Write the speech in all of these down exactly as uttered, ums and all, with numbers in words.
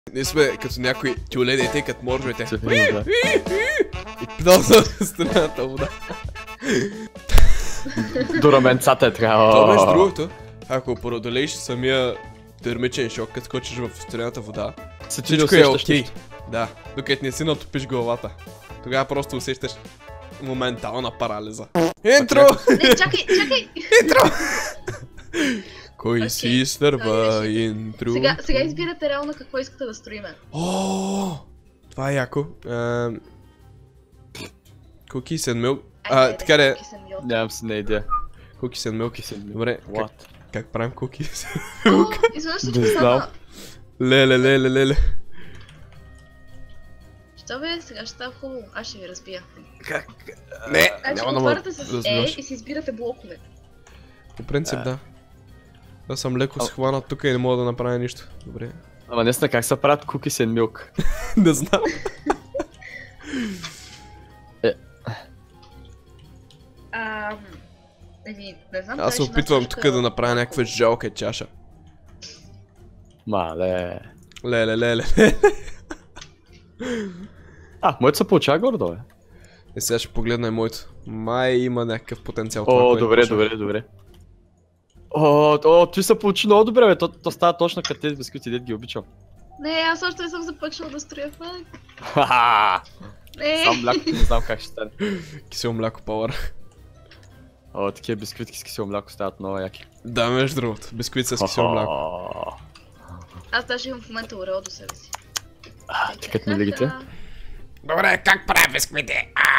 Ние сме като някои тюлените, като моржовете. И пидал за стената вода. до раменцата е трябва. Това между другото, ако преодолееш самия термичен шок, като скочиш в стената вода, всичко е окей. Да, докато не си натопиш главата. Тогава просто усещаш моментална парализа. Интро! Не, чакай, чакай! Интро! Кой си изтърва интро? Сега, сега избирате реално какво искате да строиме. О, това е яко. Cookies and milk. А, така де. Нямам си на идея. Cookies and milk. Добре, как правим cookies? О, изведнъж всичко стана. Леле, леле, леле. Що бе, сега ще става хубаво. Аз ще ви разбия. Как? Не, значи отваряте с E и си избирате блокове. По принцип да. Аз съм леко схванат тук и не мога да направя нищо. Добре. Ама наистина как се правят cookies and milk? Не знам. Ам... Еми, не знам. Аз се опитвам тук да направя някаква жалка чаша. Мале. Леле, леле. А, моето се получава гордо, бе. И сега ще погледна и моето. Май има някакъв потенциал. О, добре, добре, добре. О, о, ти се получи много добре, бе. То, то става точно като тези бисквити, дед ги обичам. Не, аз още не съм започнал да строя фак. Ха-ха! Не. Сам мляко, не знам как ще стане. Кисело мляко пауър. О, такива бисквитки с кисело мляко стават много яки. Да, между другото. Бисквит с кисело мляко. Аз даже имам в момента орео до себе си. Чакат ми лигите. Добре, как правя бисквити?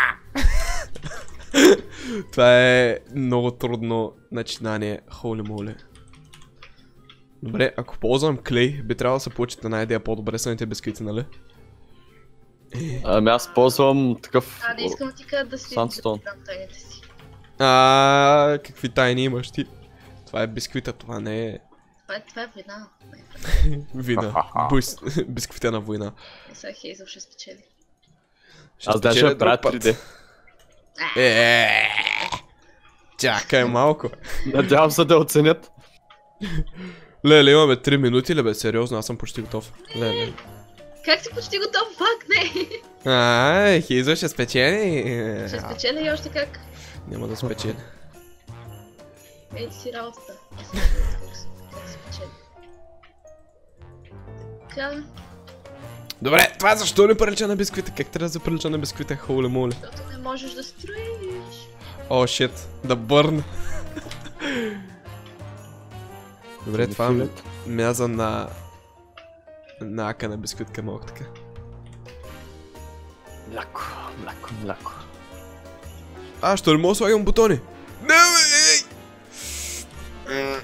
Това е много трудно начинание. Холи моли. Добре, ако ползвам клей, би трябвало да се получите една идея по-добре самите бисквити, нали? Ами аз ползвам такъв... А, не искам да ти кажа да си дам тайните си. Ааа, какви тайни имаш ти? Това е бисквита, това не е... Това е, това е война. Вина. Бисквитена война. И сега Хейзъл ще спечели. Аз даже правя три Д. Еее. Чакай малко. Надявам се да оценят. Леле, имаме три минути ли бе? Сериозно, аз съм почти готов. Леле. Как си почти готов? Фак, не! Ааа, Хейзъл ще спечели. Ще спечеля и още как? Няма да спечели. Ей ти си работата. Как се спечели. Така. Добре, това защо не прилича на бисквита? Как трябва да прилича на бисквита? Холи моли. Защото не можеш да строиш. О, шит, да бърн. Добре, това мяза на... на ака на бисквитка малко така. Мляко, мляко, мляко. А, що не мога да слагам бутони? Не, бе, ей!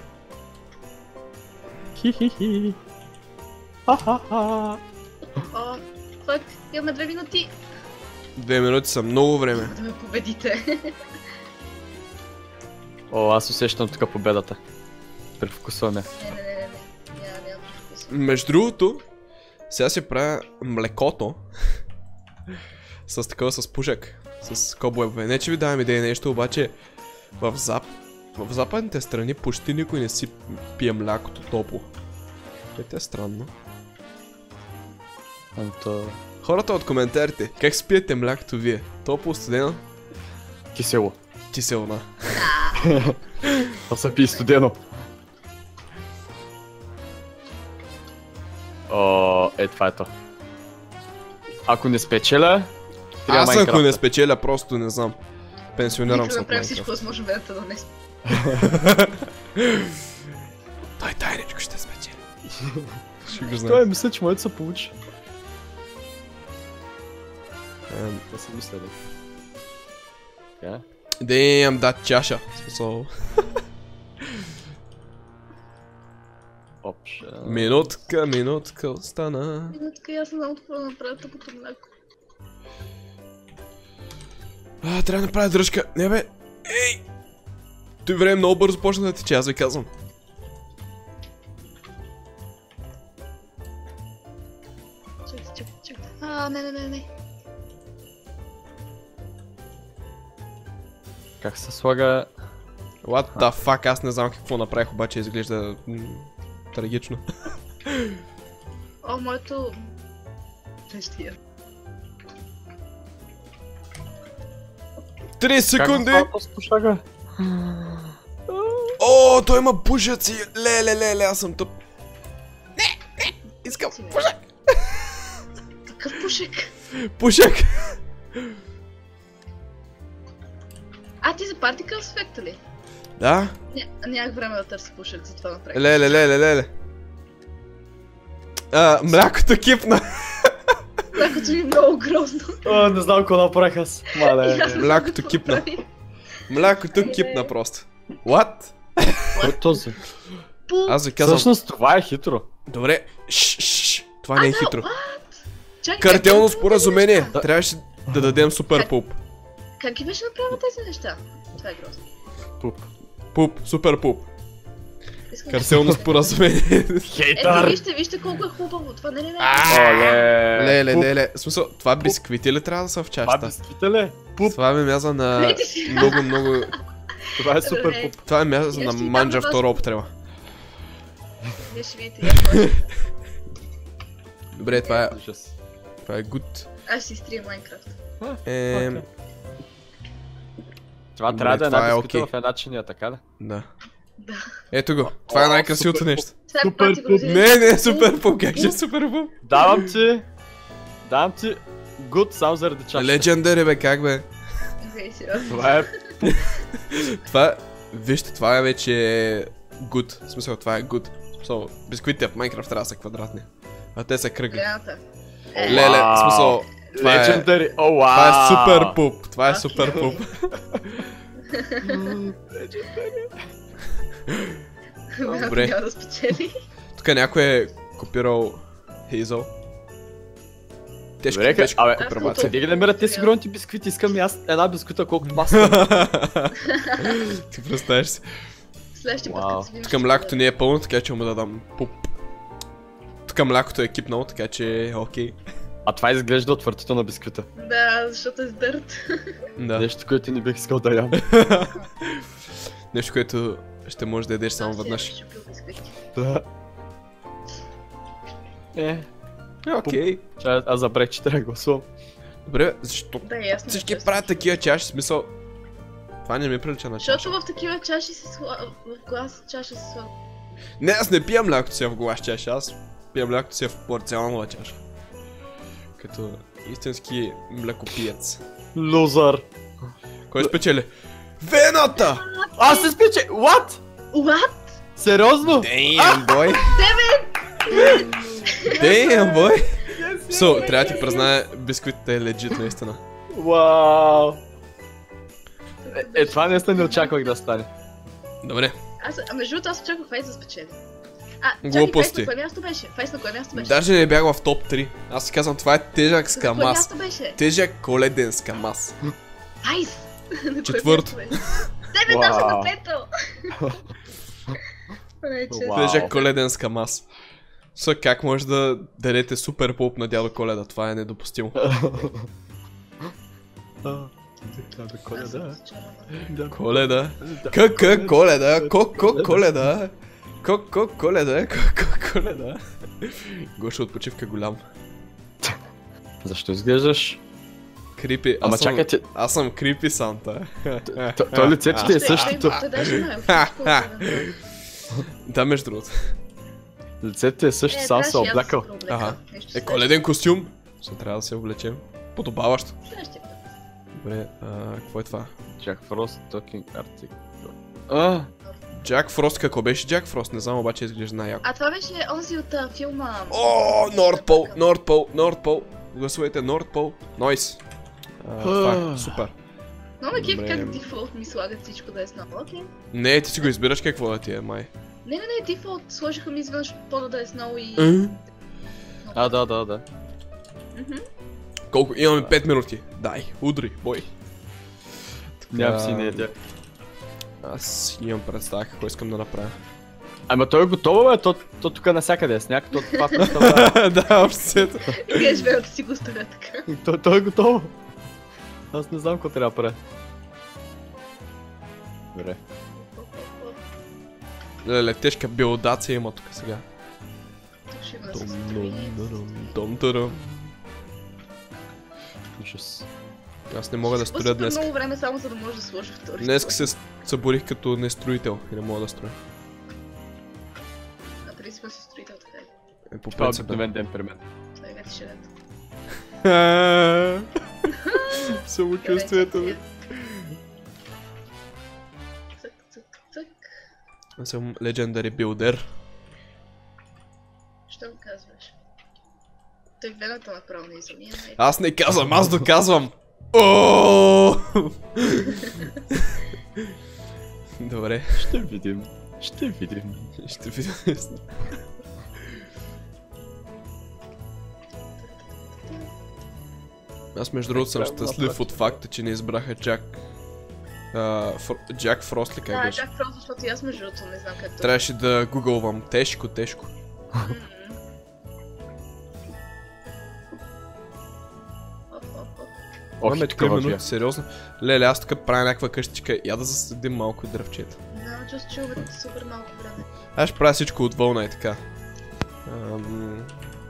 Хи-хи-хи. Ха-ха-ха. О, фак, имаме две минути. Две минути са много време. Да ме победите. О, аз усещам тук победата. Превкусваме. Не, не, не, не, няма, няма превкусваме. Между другото, сега си правя млекото с такова с пушек, с кобуебове. Не че ви давам идея нещо, обаче в, зап... в западните страни почти никой не си пие млякото топло. Което е странно. Анто... Хората от коментарите, как си пиете млякото вие? Топло, студено? Кисело. Кисело, да. Това се пие студено. О, е, това е то. Ако не спечеля, трябва Аз Майнкрафта. ако не спечеля, просто не знам. Пенсионирам Нека се да от направим всичко Майнкрафт. възможно ведата да не спи. Той тайничко ще спечели. Ще го Той знам. мисля, че моето се получи. Да си мисля, да. Така. Damn, that чаша. Смисъл. Опша. Минутка, минутка остана. Минутка, аз не знам какво да направя тъпото мляко. А, трябва да направя дръжка. Не бе. Ей! Той време много бързо почна да тече, аз ви казвам. Чакай, чакай, чакай. А, не, не, не, не. Как се слага... What the fuck, аз не знам какво направих, обаче изглежда трагично. О, О, моето... Тещия. Три секунди! Как го спушага? О, той има пушеци! Леле, леле, аз съм тъп. Не, не, искам пушек! Какъв пушек? Пушек! А, ти за Particle Effect ли? Да? Ня, нямах време да търся пушек, затова направих. Леле, леле, леле. А, млякото кипна. Млякото ми е много грозно. О, не знам какво направих аз. Мале. Млякото кипна. Млякото кипна просто. What? Кой е този? Пу... Аз ви казвам... Всъщност това е хитро. Добре, шш, шш, това не е хитро. Чакай, Картелно как- споразумение. Трябваше да дадем супер пуп. Как ги беше направила тези неща? Това е грозно. Пуп. Пуп, супер пуп. Искам Картелно споразумение. Ето, Хейтър! вижте, вижте колко е хубаво. Това не е не. Оле! Леле, Пуп. леле. В смисъл, това бисквити ли трябва да са в Това чашата? бисквита ли? Пуп. Това ми мяза на Лети си. много, много... Това е супер пуп. Това ми мяза Я на ще ви манджа дам на втора употреба. Вие ще видите. я може. Добре, това е... Ужас. Това е good. Аз ще си стрия Майнкрафт. Ем... Окей. Това Добре, трябва да е това е една бисквита окей. в една чиния, така да? Да. Да. Ето го. Това е О, най-красивото супер нещо. Сега Супер пати го пуп. взели. Не, не, супер пуп. Как ще е супер пуп? Давам ти... Давам ти... Good само заради чашата. Legendary, бе, как бе? Окей, сериозно. Това е... Това... Вижте, това е вече е good. В смисъл, това е good. В смисъл, бисквитите в Майнкрафт трябва да са квадратни. А те са кръгли. Голямата. Е, Леле, в смисъл... Това е... Legendary! О, вау! Това е супер пуп. Това е Окей. супер пуп. Голямата Добре. няма да спечели. Тук някой е копирал Хейзъл. Тежко, Добре, тежко абе, копирбация. къде ги намерят тези огромните бисквити? Искам и аз една бисквита, колкото маска. Ти представяш си. Следващия път, Вау. като си видим, Тук ще млякото бъде. не е пълно, така че му да дам пуп. Тук млякото е кипнало, така че е окей. А това изглежда отвратително бисквита. Да, защото е с дърт. Да. Нещо, което не бих искал да ям. Нещо, което ще можеш да ядеш само Аз си веднъж. ще пил бисквити. Да. Е, Окей. чай, аз забрех, че трябва да гласувам. Добре, защо Да, ясно. всички естествено. правят такива чаши, смисъл... Това не ми прилича на чаша. Защото в такива чаши се слага, в глас чаша се слага. Не, аз не пия млякото си в глас чаша, аз пия млякото си в порцеланова чаша. Като истински млекопиец. Лузър. Кой спечели? Вената! Аз се спиче! What? What? Сериозно? Damn, boy! Damn, boy! So, трябва да ти призная, бисквитите е легит наистина. Вау! Е, е, това наистина не очаквах да стане. Добре. Аз, а между другото, аз очаквах Фейс да спечели. А, чакай, Глупости. Фейс на кое място беше? Фейс на кое място беше? Даже не бях в топ три. Аз си казвам, това е тежък На кое скамас. място беше? Тежък коледен скамас. Фейс! На кое Четвърто. място беше? Тебе там са Вау. на пето! Рече. Вау. Тежък коледен скамас. Со, как може да дадете супер пуп на дядо Коледа? Това е недопустимо. Аз съм разочарована. Коледа. Ка-ка Коледа. Ко-ко Коледа. Ко-ко Коледа. Ко-ко Коледа. Гоша от почивка голям. Защо изглеждаш? Крипи. Ама Аз съм- чакайте, Аз съм крипи Санта. то, то лицето ти е Ще- същото. Той даже не е. Да, между другото. Лицето ти е също, само се облякал. Ага. Е, коледен костюм. Ще трябва да се облечем. Подобаващо. Следващия път. Добре, а, какво е това? Jack Frost Talking Arctic. А, Джак Фрост, какво беше Джак Фрост? Не знам, обаче изглежда най-яко. А това беше онзи от а, филма... О, Нордпол, Нордпол, Нордпол. Гласувайте Нордпол. Нойс. А, Това е супер. Много ме кеф Добре. как дефолт ми слагат всичко да е сново. Окей. Не, ти си го избираш какво да ти е, май. Не, не, не, дефолт сложиха ми изведнъж пода да е сново и... а, да, да, да. Мгм. Колко? Имаме пет минути. Дай, удри, бой. Нямам си идея. Аз имам представа какво искам да направя. Ама той е готово, бе, то, то тук навсякъде е сняг, то това представлява. Да, общо сето. Геш бе, да си го оставя така. то, то е готово. Аз не знам какво трябва да правя. Добре. Леле, тежка биодация има тук сега. Ще има да се Том, строи. том, том, том, том. Ужас. Аз не мога да строя Супер днес. много време само за да може да сложа втори. Днес стол. се с- събудих като нестроител и не мога да строя. На принципа си строител така. Е, по Това е принцип, да. обикновен ден при мен. Това е гати шедето. Самочувствието ми. Цък, цък, цък. Аз съм Legendary Builder. Що го казваш? Той гледата направо не изумия. Аз не казвам, аз доказвам! О! Добре, Ще видим. Ще видим. ще видя. Аз между другото съм щастлив от факта, че не избраха Джак... а, Фр- Джак Фрост ли как Да, беше? чак просто, защото и аз между другото не знам как да... Трябваше да гугълвам тежко, тежко. М. Оп, оп, оп. Ох, Имаме и тук тук именно, вървя. сериозно. Леле, аз тук правя някаква къщичка, я да засадим малко дръвчета. Да, just chill бе, супер малко време. Аз ще правя всичко от вълна и така. Ам...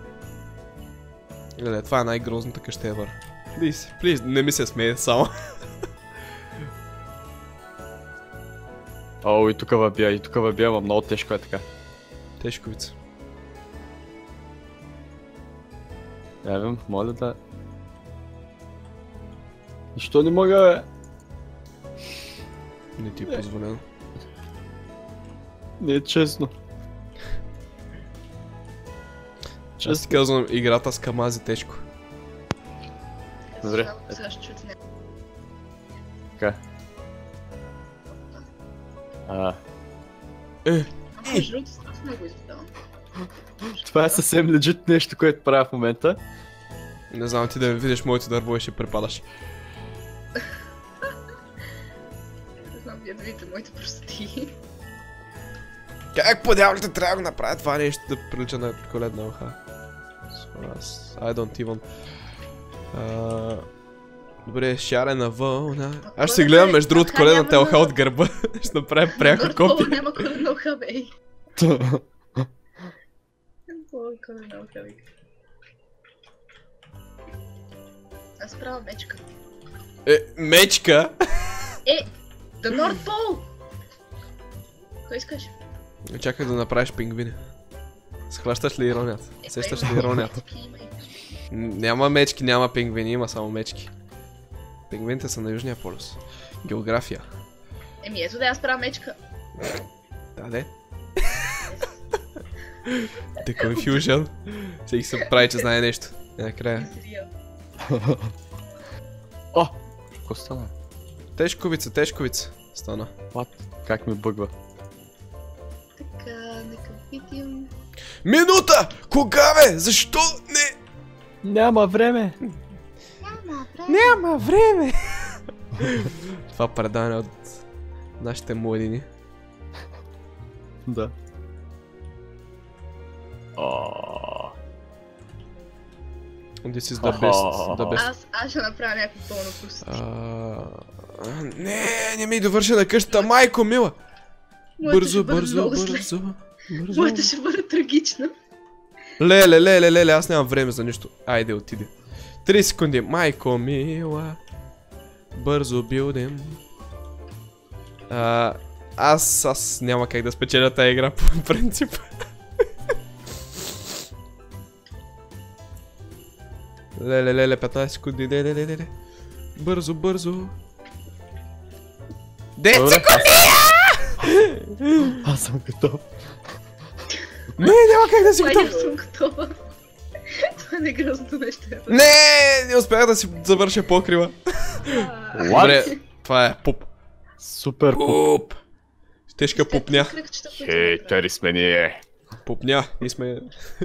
Леле, това е най-грозната къща ever. Please, please, не ми се смее само. О, и тук въбия, и тук въбия, ама много тежко е така. Тежковица. Евем, моля да... Защо не мога, бе? Не ти е позволено. Не е честно. Аз ти казвам, играта с камази тежко. Добре. Сега- Сега ще чуете не. Така. А, Е, Ама между другото страшно много изгледавам. това е съвсем легит нещо, което правя в момента. не знам ти да видиш моите дърбове, ще препадаш. Не знам вие да видите моите простоти. Как по дяволите трябва да го направя това нещо да прилича на коледна уха? So, аз... I don't even... А, Добре, шарена вълна. Аз ще се гледам между другото коледната уха от гърба. Ще направя пряко Нордпол копия. няма коледна уха, бей. Нордпол коледна уха, бей. Аз правя мечка. Е, мечка! Е, да Нордпол! Кой искаш? Чакай да направиш пингвини. Схващаш ли иронията? Сещаш ли иронията? Н- Няма мечки, няма пингвини, има само мечки. Пингвините са на Южния полюс. География. Еми ето да аз правя мечка. Да, де. The confusion. Всеки се прави, че знае нещо. И накрая. Серия. О! Какво стана? Тежковица, тежковица. Стана. What? Как ми бъгва? Така, нека видим. Минута! Кога бе? Защо не? Няма време! Няма време. Няма време! Това предаване от нашите младини. Да. О. This is the best. The best. Аз, аз ще направя някакво пълно простоти. А, Не, не ми довърши на къщата, майко мила! Моята Бързо, ще бъде бързо, много зле. бързо, бързо. Моята ще бъде трагична. Леле, леле, леле, аз нямам време за нищо. Айде, отиде. три секунди. Майко мила. Бързо билдим. А, аз, аз няма как да спечеля тази игра по принцип. Леле, леле, петнайсет секунди. Леле, леле, леле. Бързо, бързо. десет Добре, секунди! аз... аз съм готов. Не, няма как да си Май не готов. съм готова. Това не е грозното нещо. Не, не успях да си завърша покрива. Добре, това е пуп. Супер пуп. Пуп. Тежка пупня. Хей, тари сме ние. Пупня. Ние сме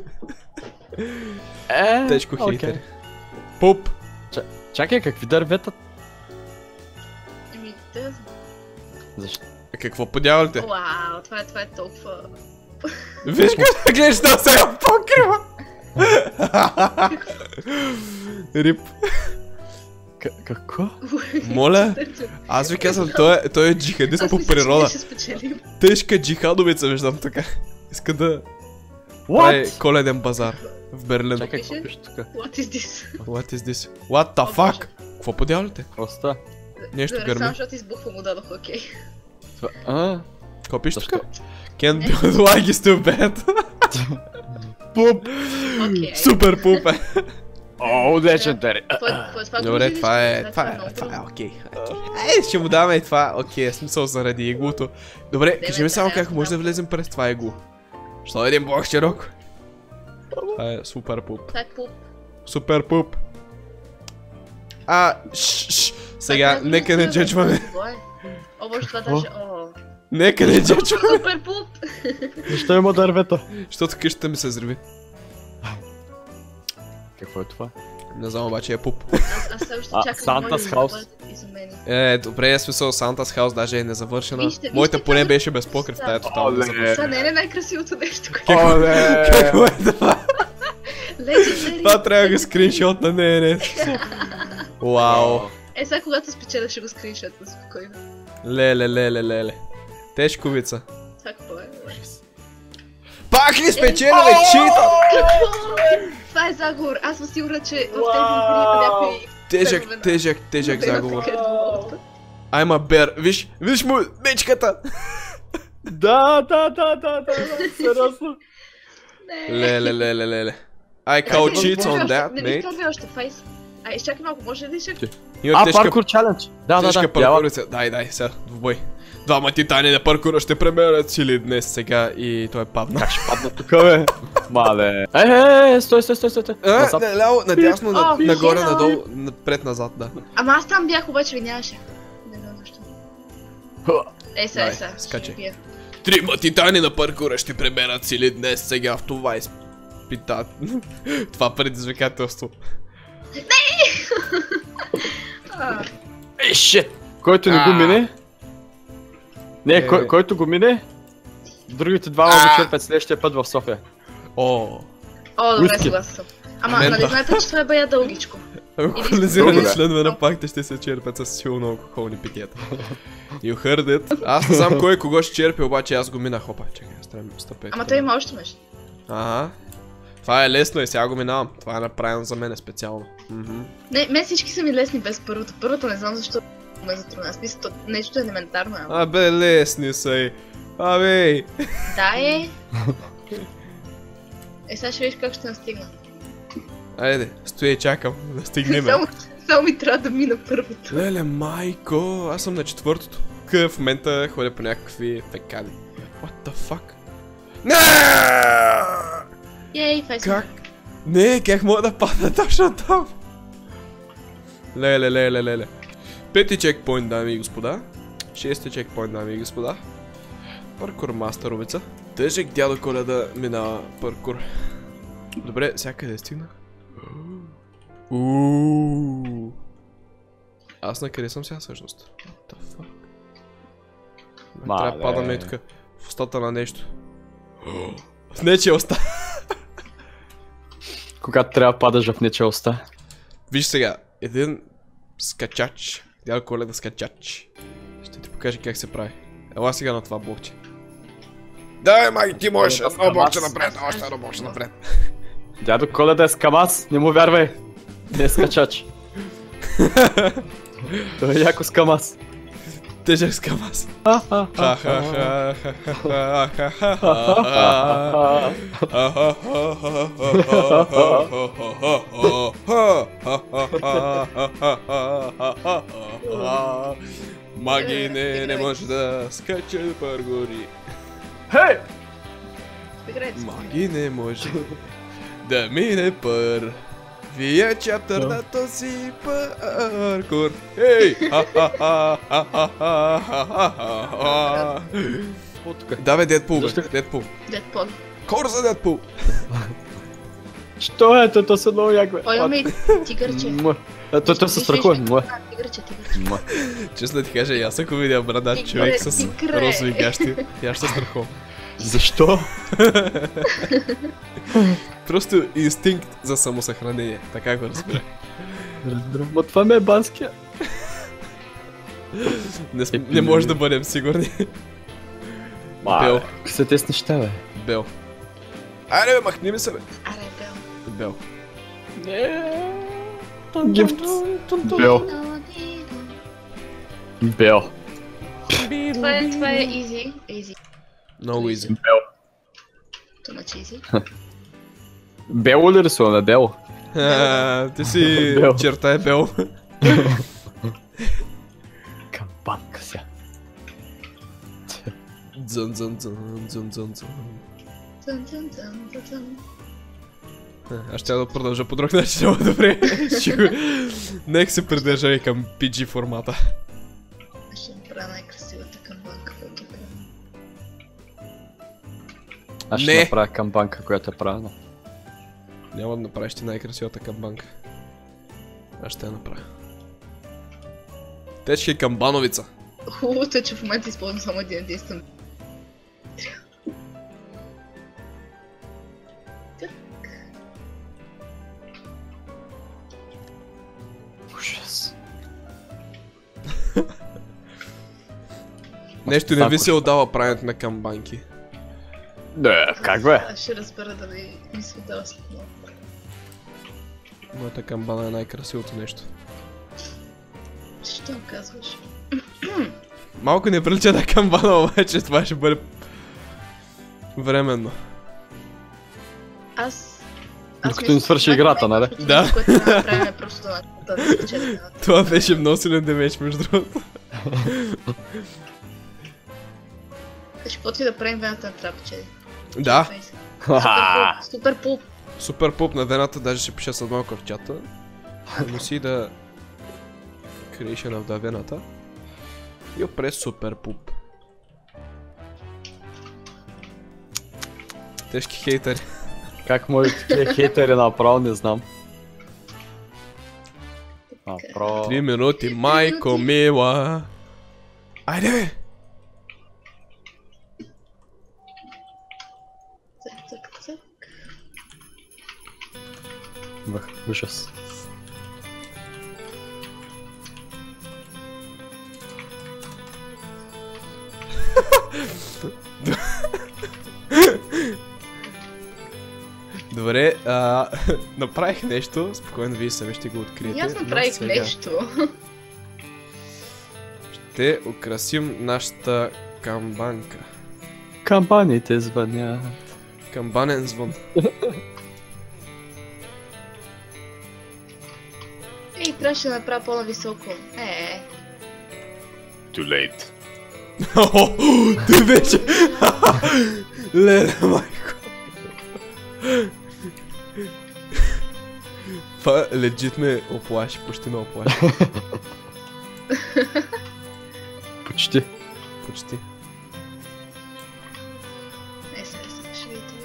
Е, тежко окей. хейтери. Пуп. Чакай, какви дървета? Еми, да знам. Защо? А какво подявалите? Вау, това е, това е толкова... Виж как гледаш да сега покрива. Рип. К- какво? Моля? Аз ви казвам, той е, той е джихадист Аз по мисля, че природа. ние ще спечелим. Тежка джихадовица виждам така. Иска да... Това е What? коледен базар в Берлин. Чакай, Пише? какво пише тук? What is this? What is this? What the О, fuck? Какво подявате? Оста. Нещо Добре, гърми. само защото избухва му дадох, окей. Това... А? Какво пише Защо? тук? Can't build like is too bad. Пуп! Окей. Супер пуп е. О, legendary. Какво е- какво е това? Добре, го това е, видиш? това е, много това е, трудно. окей, окей. Ей, ще му даваме и това, окей, в смисъл заради иглото. Добре, бе, кажи ми само да, как аз може да знам. влезем през това игло. Що е един блок широко? Това е супер пуп. Това е пуп. Супер пуп. А, шш, шш. Сега, Това е нека не много силно, джеджваме. това е. О, боже, това даже... О. Нека не джеджваме. Супер пуп! Защо има дървета? Защото къщата ми се взриви. Какво е това? Не знам, обаче е пуп. Аз, аз все още А, чакам Santa's моите да House. бъдат изумени. Е, добре, е смисъл, Santa's House даже е незавършена. Вижте, Моята вижте поне как- беше без покрив, тая е тотално Оле. завършена. Това не е ли най-красивото нещо, което... Оле! Какво е това? Legendary. Това трябва да го скриншот на не, не. Вау. Е, сега когато спечеля ще го скриншотна спокойно. Леле, леле, леле. Тежковица. Това какво е? Пак ли спечелили чита? Какво? Това е заговор. Аз съм сигурна, че в тези игри има някой... Тежък, фенове на- тежък, тежък на заговор. Кърд Волта. I'm a bear. Виж, виж му мечката. Да, да, да, да, да, сериозно. Не. Леле, леле, леле. I call Чакай, cheats не on може that, още- Не ми mate. изкарвай още, файс. Ай, изчакай малко, може ли ще... Има А, тежка, паркур чалендж. Да, да, тежка да. Бяла. паркурица. Дай, дай, сега, в бой. Двама титани на паркура ще премерят сили днес сега и той е падна. Как ще падна тук, бе? Мале. Е, е, е, стой, стой, стой, стой. А, Назад. не, ляво, надясно, на- О, нагоре, хера. надолу, напред-назад, да. Ама аз там бях, обаче ви нямаше. Не знам защо. Ей, сега, Дай, е, сега. скачай. ще пия. Трима титани на паркура ще премерят сили днес сега в това изпита... това предизвикателство. А, Ей, шит! Който не го А. мине... Не, Е. кой, който го мине... Другите двама го А. черпят следващия път в София. О, О, добре, Уиски. съгласен съм. Ама, Мента. нали знаете, че това е бая дългичко? алкохолизирани Добре. членове на пакта ще се черпят с силно алкохолни питиета. You heard it. Аз не знам кой кого ще черпи, обаче аз го минах. Опа, чакай, аз трябва да стъпя. Ама той има още нещо. Ага. Това е лесно и сега го минавам. Това е направено за мен специално. Мгм. Не, мен всички са ми лесни без първото. Първото не знам защо ме затрудня. Аз мисля, то- нещо елементарно. Ама. Абе, лесни са и. Абе. Да е. Е, сега ще видиш как ще настигна. Айде, стоя и чакам да стигнем. Само, само ми трябва да мина първото. Леле, майко, аз съм на четвъртото. Къв в момента ходя по някакви фекали. What the fuck? Не! Ей, файс. Как? Не, как мога да падна точно там? Леле, леле, леле. Пети чекпоинт, дами и господа. Шести чекпоинт, дами и господа. Паркур мастеровица. Тежък дядо Коледа минава паркур. Добре, сега къде стигнах? Ууу. Аз на къде съм сега всъщност? What the fuck? Мале. Трябва да падаме и тук в устата на нещо. В нечия уста. Когато трябва да падаш в нечия уста. Виж сега, един скачач. Дядо Коледа скачач. Ще ти покажа как се прави. Ела сега на това блокче. Давай, маги, ти можеш! Коледа Едно блокче скамас. напред, още едно блокче напред. Дядо Коледа е скамас, не му вярвай. Не е скачач. Той е яко скамас. Тежък скамас. Маги не, не може да скача паргори. Хей! Играйте. Маги не може да мине пър. Вие чаптър на този паркур. Ей! Ха-ха-ха-ха-ха-ха-ха-ха. О, тук. Да бе, Дедпул бе, Защо? Дедпул. Дедпол. Кор за Дедпул. Що е? То са много як, бе. О, имаме и тигърче. Муа. А, то то се страхува. Муа. А, Тигърче, тигърче. Муа. Честно да ти кажа, и аз ако видя брадач Тигре, човек с тигре. розови гащи, я ще се страхувам. Защо? Просто инстинкт за самосъхранение, така го разбира. Разбирам. Ма това ме е банския. Не, см... не може да бъдем сигурни. Бел. Ма, какви са тези неща, бе? Бел. Айде бе, махни ми се бе. Аре, Бел. Бел. Гифт. Бел. Бел. Това е, това е easy. Easy. Много easy. Бел. Too much easy. Бело ли рисуваме? Бело. А, ти си Бел. черта е бел. Камбанка сега. Дзън, дзън, дзън, дзън, дзън, дзън. Тън, тън, тън, тън, тън. Аз ще да продължа по друг начин, но добре. Ще го- Нека се придържа и към пи джи формата. Аз ще направя най-красивата камбанка, която е. Аз ще Не. направя камбанка, която е правилна. Няма да направиш ти най-красивата камбанка. Аз ще я направя. Течка и камбановица. Хубавото е, че в момента използвам само един единствен. Ужас. Нещо не ви се отдава правенето на камбанки. Не, как бе? Аз ще разбера дали ми се отдава след много. Моята камбана е най-красивото нещо. Що го казваш? Малко не прилича на камбана, обаче това ще бъде временно. Аз... Докато ни свърши играта, нали? Да. Което трябва да направим е просто да да да спечелим едната. Това беше много силен демеч, между другото. Ще каквото и да правим, вената не трябва да печели. Да, Ха-ха. Супер пулп. супер пуп на вената, даже ще пиша след малко в чата. Носи да... Creation of the вената. И опрес супер пуп. Тежки хейтери. Как може такива хейтери направо, не знам. Направо... Три минути, майко мила. Айде бе! Цък, цък, цък. Бах, ужас. Добре, а, направих нещо, спокойно вие сами ще го откриете. И аз но направих сега нещо. Ще украсим нашата камбанка. Камбаните звънят. Камбанен звън. Ей, трябваше да направя по-нависоко. Е, Too late. О, ти беше... Леле, майко. Това легит ме оплаши, почти ме оплаши. Почти. Почти. е, сега сега ще видите.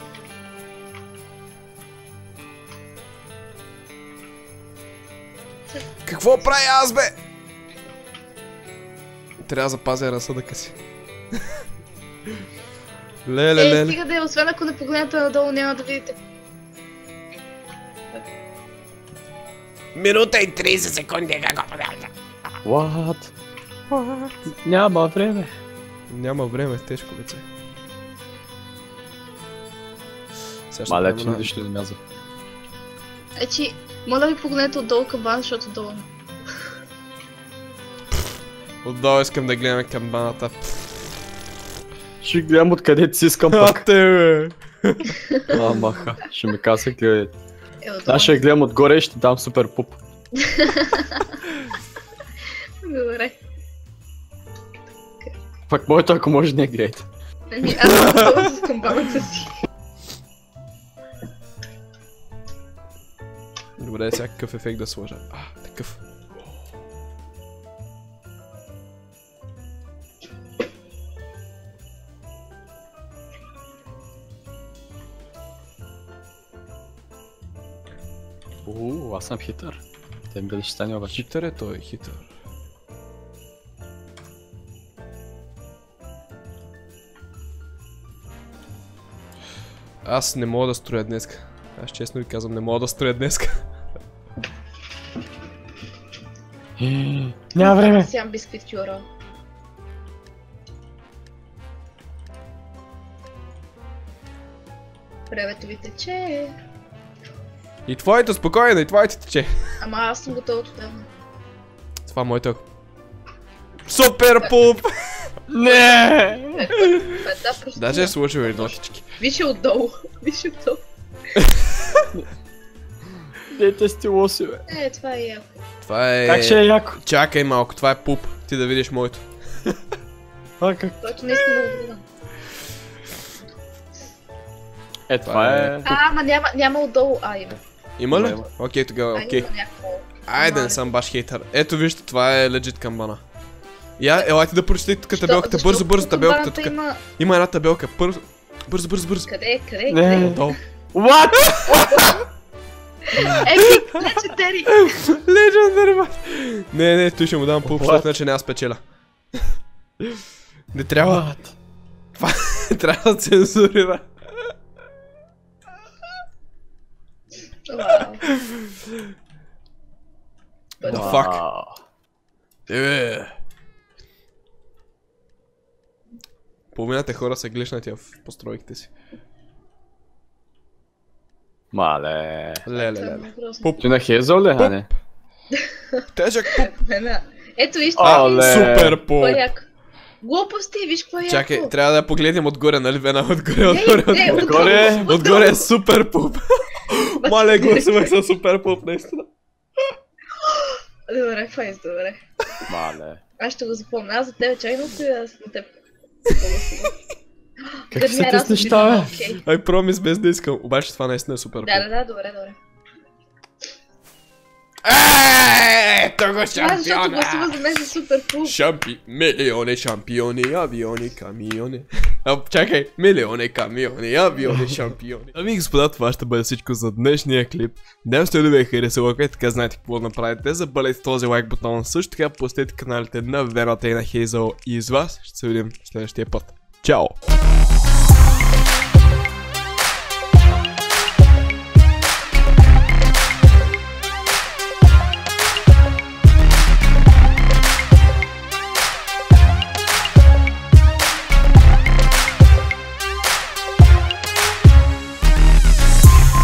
Какво прави аз, бе? Трябва да запазя разсъдъка си. Леле, Е, леле. стига да е, освен ако не погледнете надолу, няма да видите. Минута и трийсет секунди, какво правите? What? Няма време. Няма време, тежко вече. Сега ще Мале, правим че една- нищо не мяза. Ечи, моля ви погледнете отдолу кабан, защото долу. Отдолу искам да гледаме камбаната. Ще гледам откъде си искам А, пък. те, бе! А, маха. Ще ми каза гледай. Е, отдолу. Аз ще я гледам отгоре и ще дам супер пуп. Добре. Пак моето, ако може, не гледайте. Ами, аз съм отдолу с камбаната си. Добре, сега какъв ефект да сложа. А, такъв. Уу, аз съм хитър. Те ми дали ще стане обаче. Хитър е той, хитър. Аз не мога да строя днеска. Аз честно ви казвам, не мога да строя днеска. Няма време. Сям бисквит кюро. Времето ви тече. И твоето спокойно, и твоето тече. Ама аз съм готова отдавна. Това е моето. Супер пуп! Не! Това е да, просто... Даже е сложил и нотички. Виж я отдолу. Виж я отдолу. Дете сте лоси, бе. Е, това е яко. Това е... Как ще е яко? Чакай малко, това е пуп. Ти да видиш моето. А, как? Който наистина е отдолу. Е, това е... А, ама няма, няма отдолу. А, има. Има ли? Има. Окей, тогава, А, окей. има някакво... Айде, не съм баш хейтър. Ето вижте, това е легит камбана. Я, елайте да прочетете тук табелката. Защо- Бързо, бързо защо табелката камбаната тук. Има... Има една табелка. Бързо, бързо, бързо, бързо. Къде, къде, Не. къде? Отдолу. What? Еми, лечетери! Legendary мат. Не, не, той ще му дам пуп, What? защото иначе няма спечеля. Не трябва. Това трябва да цензурира. Вау. The Бъде. fuck? Е. Половината хора са глишнати в постройките си. Мале. Леле, Това е леле. много грозно. Пуп. Ти на Хезъл ли, а не? Тежък пуп. Не, не. Ето виж, А, това е ле. Супер пуп. какво е яко. Глупости, виж какво е яко. Чакай, трябва да я погледнем отгоре, нали? Вена отгоре, Не, отгоре, не, отгоре. Отгоре. Отгоре е супер пуп. Мале, гласувах за супер пуп, наистина. Добре, файс, добре. Мале. Аз ще го запомня. Аз за тебе чай много и аз на теб. Какви са тези неща, бе? Окей. Ай, промис без да искам. Обаче това наистина е супер пуп. Да, да, да, добре, добре. Еее, то го Това защото шампиона! гласува за мен за супер пул. Шампи... Милиони шампиони, авиони, камиони. А, чакай, милиони камиони, авиони, шампиони. Ами господа, това ще бъде всичко за днешния клип. Днес сте да ви е харесало, и така знаете какво да направите. Забавете този лайк бутон, също така посетете каналите на Вената и на Хейзъл. И с вас ще се видим в следващия път. Чао!